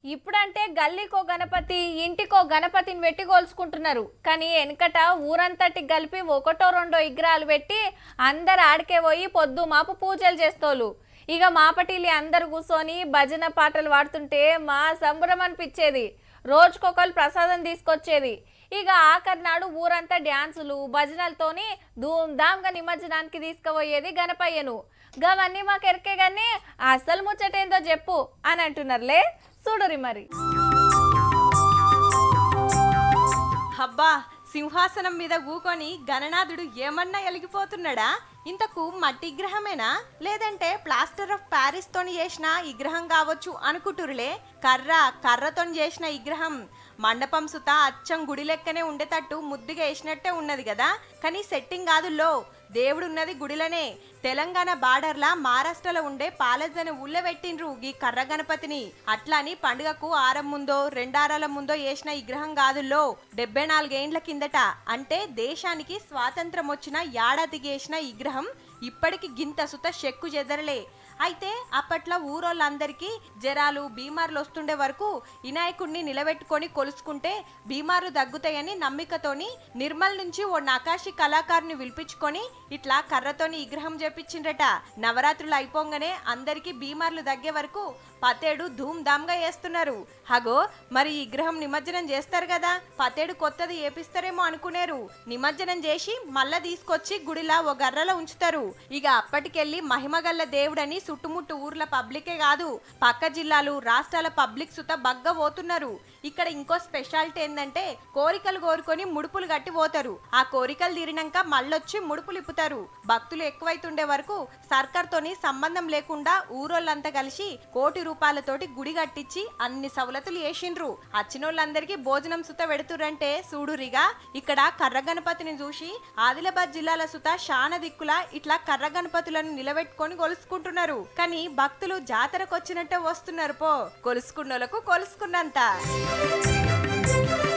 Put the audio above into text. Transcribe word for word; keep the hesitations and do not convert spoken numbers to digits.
ఇప్పుడంటే గల్లీకో గణపతి ఇంటికో గణపతిని పెట్టి కొలుసుకుంటున్నారు. కానీ వెనకట ఊరంతటి కలిపి ఒకటో రెండో విగ్రహాలు పెట్టి అందరు ఆడికే పోయి పొద్దు మాపు పూజలు చేస్తోళ్ళు. ఇక మాపటిలి అందరు కూర్చొని భజన పాటలు పాడుతుంటే మా సంబరం అనిపించేది. రోజుకొకరు ప్రసాదం తీసుకొచ్చేది. ఇక ఆఖరి నాడు ఊరంతా డ్యాన్సులు భజనలతోని ధూమ్ధామ్గా నిమజ్జనానికి తీసుకుపోయేది గణపయ్యను. గవన్నీ మాకు ఎరికే కానీ అసలు ముచ్చటేందో చెప్పు అని అంటున్నారులే, చూడురి మరి. అబ్బా, సింహాసనం మీద కూకొని గణనాథుడు ఏమన్నా ఎలిగిపోతున్నాడా? ఇంతకు మట్టి విగ్రహమేనా లేదంటే ప్లాస్టర్ ఆఫ్ ప్యారిస్ తోని చేసిన విగ్రహం కావచ్చు అనుకుంటురులే. కర్ర కర్రతో చేసిన విగ్రహం మండపం సుత అచ్చం గుడి లెక్కనే ఉండేటట్టు ముద్దుగా వేసినట్టే ఉన్నది కదా. కానీ సెట్టింగ్ కాదుల్లో, దేవుడు ఉన్నది గుడిలోనే. తెలంగాణ బార్డర్లా మహారాష్ట్రలో ఉండే పాలజని ఊళ్ళో పెట్టిండ్రు ఈ కర్ర గణపతిని. అట్లాని పండుగకు ఆరం ముందో రెండారాల ముందో వేసిన విగ్రహం కాదుల్లో, డెబ్బై నాలుగేండ్ల కిందట అంటే దేశానికి స్వాతంత్రం వచ్చిన ఏడాదికి వేసిన విగ్రహం ఇప్పటికి గింత సుత చెక్కు చెదరలే. అయితే అప్పట్లో ఊరోళ్ళందరికీ జరాలు బీమార్లు వస్తుండే వరకు వినాయకుడిని నిలబెట్టుకొని కొలుసుకుంటే బీమార్లు తగ్గుతాయని నమ్మికతోని నిర్మల్ నుంచి ఓ నకాశి కళాకారుని పిలిపించుకొని ఇట్లా కర్రతోని విగ్రహం చేపించిండ్రట. నవరాత్రులు అయిపోగానే అందరికీ బీమార్లు తగ్గే వరకు పతేడు ధూమ్ ధామ్గా వేస్తున్నారు. హగో, మరి ఈ విగ్రహం నిమజ్జనం చేస్తారు కదా, పతేడు కొత్తది ఏపిస్తారేమో అనుకునేరు. నిమజ్జనం చేసి మళ్ళా తీసుకొచ్చి గుడిలా ఓ గర్రలో ఉంచుతారు. ఇక అప్పటికెళ్ళి మహిమగల్ల దేవుడని చుట్టుముట్టు ఊర్ల పబ్లికే కాదు పక్క జిల్లాలు రాష్ట్రాల పబ్లిక్ సుత బగ్గ పోతున్నారు. ఇక్కడ ఇంకో స్పెషాలిటీ ఏంటంటే కోరికలు కోరుకొని ముడుపులు కట్టి పోతారు. ఆ కోరికలు తీరినాక మళ్ళొచ్చి ముడుపులు ఇప్పుతారు. భక్తులు ఎక్కువైతుండే వరకు సర్కార్తోని సంబంధం లేకుండా ఊరోళ్ళంతా కలిసి కోటి రూపాయలతోటి గుడి కట్టించి అన్ని సవలతులు చేసిండ్రు. వచ్చినోళ్ళందరికీ భోజనం సుత పెడుతురంటే చూడురిగా. ఇక్కడ కర్ర గణపతిని చూసి ఆదిలాబాద్ జిల్లాల సుత శాన దిక్కుల ఇట్లా కర్ర గణపతులను నిలబెట్టుకొని కొలుసుకుంటున్నారు. కానీ భక్తులు జాతరకు వచ్చినట్టే వస్తున్నారు పో, కొలుసుకున్నోళ్ళకు కొలుసుకున్నంత.